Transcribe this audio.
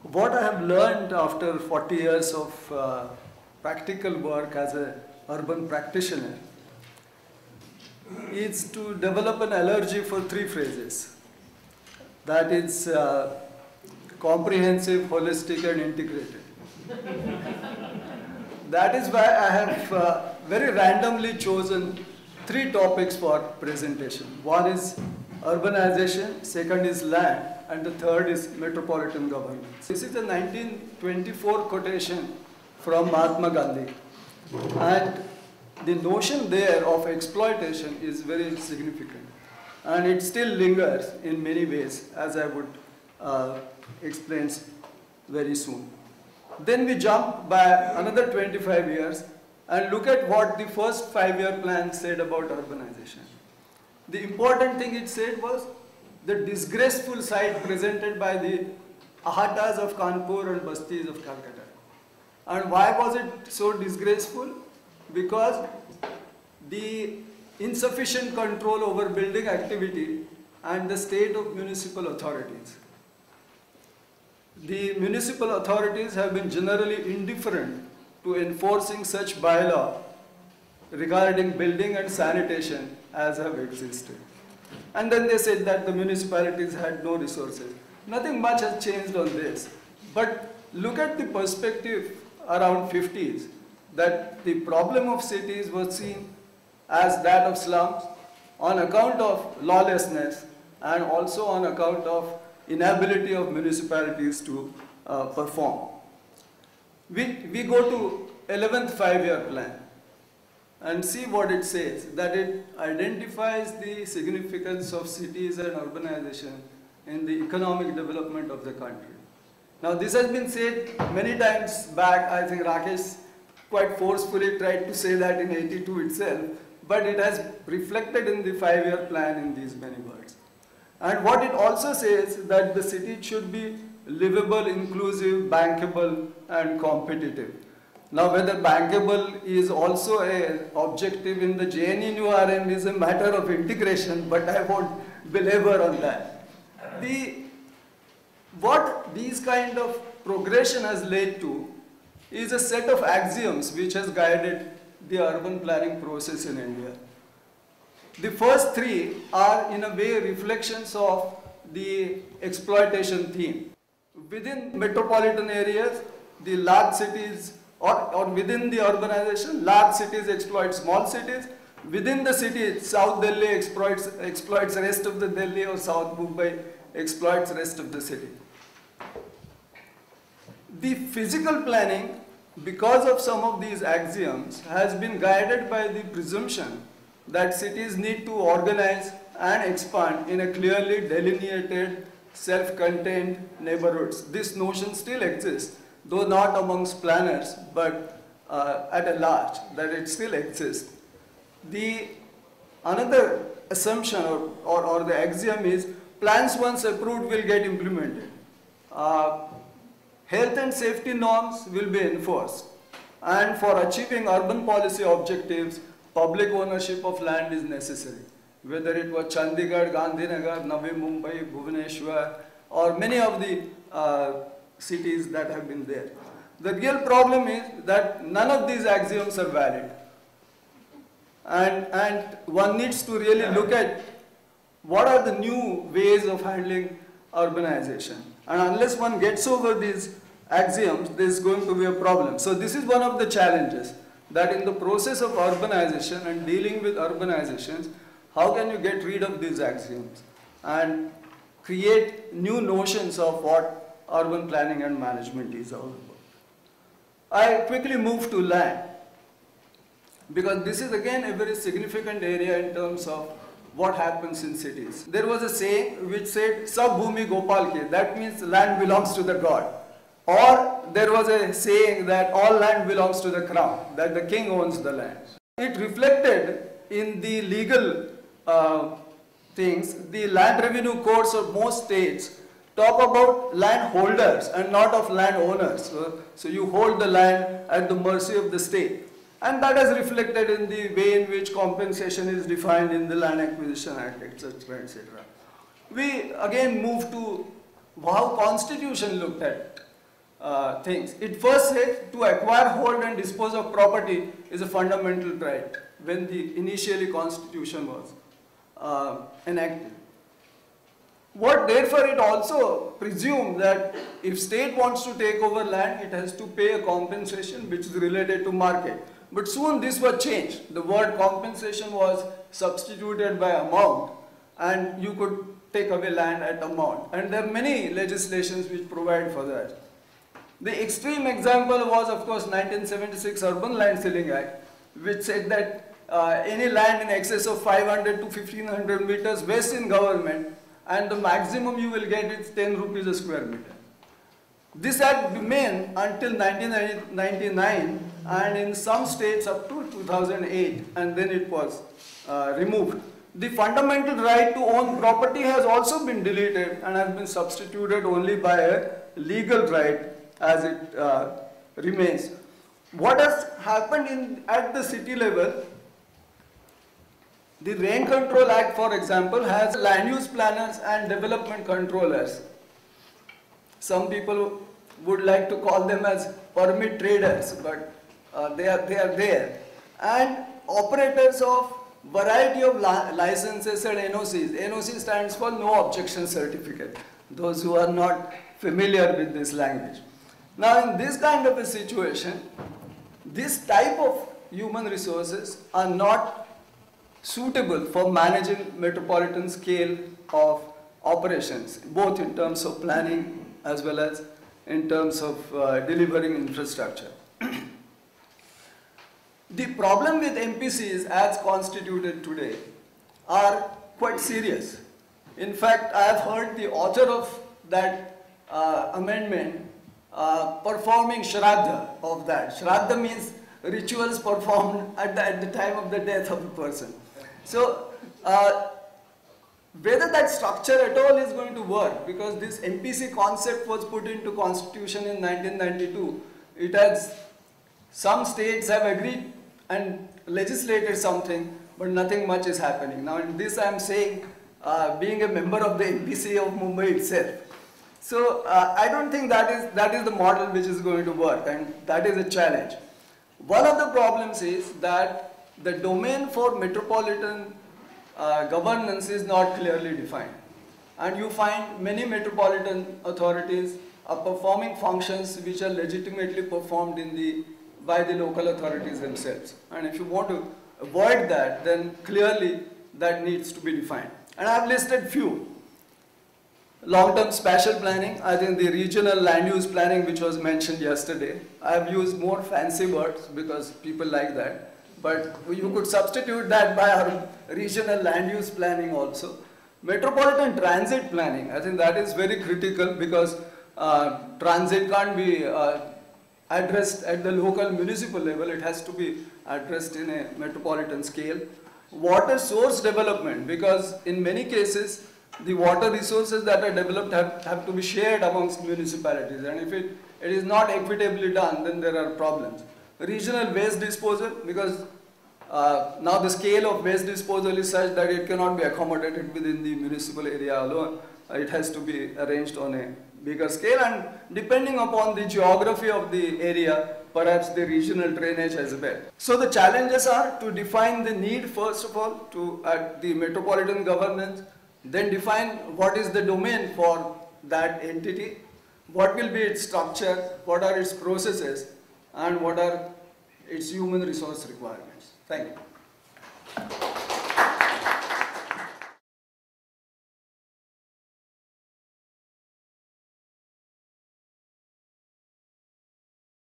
What I have learned after 40 years of practical work as an urban practitioner is to develop an allergy for three phrases. That is comprehensive, holistic and integrated. That is why I have very randomly chosen three topics for presentation. One is urbanization, second is land, and the third is metropolitan governance. This is a 1924 quotation from Mahatma Gandhi, and the notion there of exploitation is very significant, and it still lingers in many ways, as I would explain very soon. Then we jump by another 25 years and look at what the first 5-year plan said about urbanization. The important thing it said was the disgraceful sight presented by the ahatas of Kanpur and bastis of Calcutta. And why was it so disgraceful? Because the insufficient control over building activity and the state of municipal authorities. The municipal authorities have been generally indifferent to enforcing such bylaw regarding building and sanitation as have existed. And then they said that the municipalities had no resources. Nothing much has changed on this. But look at the perspective around 50s, that the problem of cities was seen as that of slums on account of lawlessness and also on account of inability of municipalities to perform. We go to 11th 5-year plan and see what it says, that it identifies the significance of cities and urbanization in the economic development of the country. Now this has been said many times back. I think Rakesh quite forcefully tried to say that in 82 itself, but it has reflected in the 5-year plan in these many words. And what it also says that the city should be livable, inclusive, bankable and competitive. Now whether bankable is also an objective in the JNNURM is a matter of integration, but I won't belabor on that. What these kind of progression has led to is a set of axioms which has guided the urban planning process in India. The first three are in a way reflections of the exploitation theme. Within metropolitan areas, the large cities or within the urbanization, large cities exploit small cities. Within the city, South Delhi exploits rest of the Delhi, or South Mumbai exploits rest of the city. The physical planning, because of some of these axioms, has been guided by the presumption that cities need to organize and expand in a clearly delineated, self-contained neighborhoods. This notion still exists, though not amongst planners, but at a large, that it still exists. Another assumption or the axiom is plans once approved will get implemented. Health and safety norms will be enforced. And for achieving urban policy objectives, public ownership of land is necessary. Whether it was Chandigarh, Gandhinagar, Navi Mumbai, Bhubaneswar, or many of the cities that have been there. The real problem is that none of these axioms are valid. And one needs to really look at what are the new ways of handling urbanization. And unless one gets over these axioms, there is going to be a problem. So this is one of the challenges, that in the process of urbanization and dealing with urbanizations, how can you get rid of these axioms and create new notions of what urban planning and management is all about. I quickly move to land, because this is again a very significant area in terms of what happens in cities. There was a saying which said, Sab Bhumi Gopal Ke, that means land belongs to the god. Or there was a saying that all land belongs to the crown, that the king owns the land. It reflected in the legal things. The land revenue codes of most states talk about land holders and not of land owners. So you hold the land at the mercy of the state. And that is reflected in the way in which compensation is defined in the Land Acquisition Act, etc., etc. We again move to how Constitution looked at things. It first said to acquire, hold and dispose of property is a fundamental right when the initially constitution was enacted. What therefore it also presumed that if state wants to take over land, it has to pay a compensation which is related to market. But soon this was changed. The word compensation was substituted by amount, and you could take away land at amount. And there are many legislations which provide for that. The extreme example was, of course, 1976 Urban Land Ceiling Act, which said that any land in excess of 500 to 1500 meters vests in government, and the maximum you will get is 10 rupees a square meter. This had remained until 1999, and in some states up to 2008, and then it was removed. The fundamental right to own property has also been deleted and has been substituted only by a legal right as it remains. What has happened at the city level? The Rain Control Act, for example, has land use planners and development controllers. Some people would like to call them as permit traders, but they are there. And operators of variety of licenses and NOCs. NOC stands for No Objection Certificate, those who are not familiar with this language. Now, in this kind of a situation, this type of human resources are not suitable for managing metropolitan scale of operations, both in terms of planning as well as in terms of delivering infrastructure. The problem with MPCs as constituted today are quite serious. In fact, I have heard the author of that amendment performing Shraddha of that. Shraddha means rituals performed at the time of the death of a person. So, whether that structure at all is going to work, because this MPC concept was put into constitution in 1992, it has, some states have agreed and legislated something, but nothing much is happening. Now in this I am saying, being a member of the MPC of Mumbai itself. So I don't think that is the model which is going to work, and that is a challenge. One of the problems is that the domain for metropolitan governance is not clearly defined. And you find many metropolitan authorities are performing functions which are legitimately performed by the local authorities themselves. And if you want to avoid that, then clearly that needs to be defined. And I have listed few. Long-term spatial planning, I think the regional land use planning which was mentioned yesterday. I have used more fancy words because people like that. But you could substitute that by our regional land use planning also. Metropolitan transit planning, I think that is very critical because transit can't be addressed at the local municipal level, it has to be addressed in a metropolitan scale. Water source development, because in many cases the water resources that are developed have to be shared amongst municipalities, and if it is not equitably done, then there are problems. Regional waste disposal, because now the scale of waste disposal is such that it cannot be accommodated within the municipal area alone. It has to be arranged on a bigger scale, and depending upon the geography of the area, perhaps the regional drainage as well. So the challenges are to define the need, first of all, at the metropolitan governance, then define what is the domain for that entity, what will be its structure, what are its processes, and what are its human resource requirements. Thank you.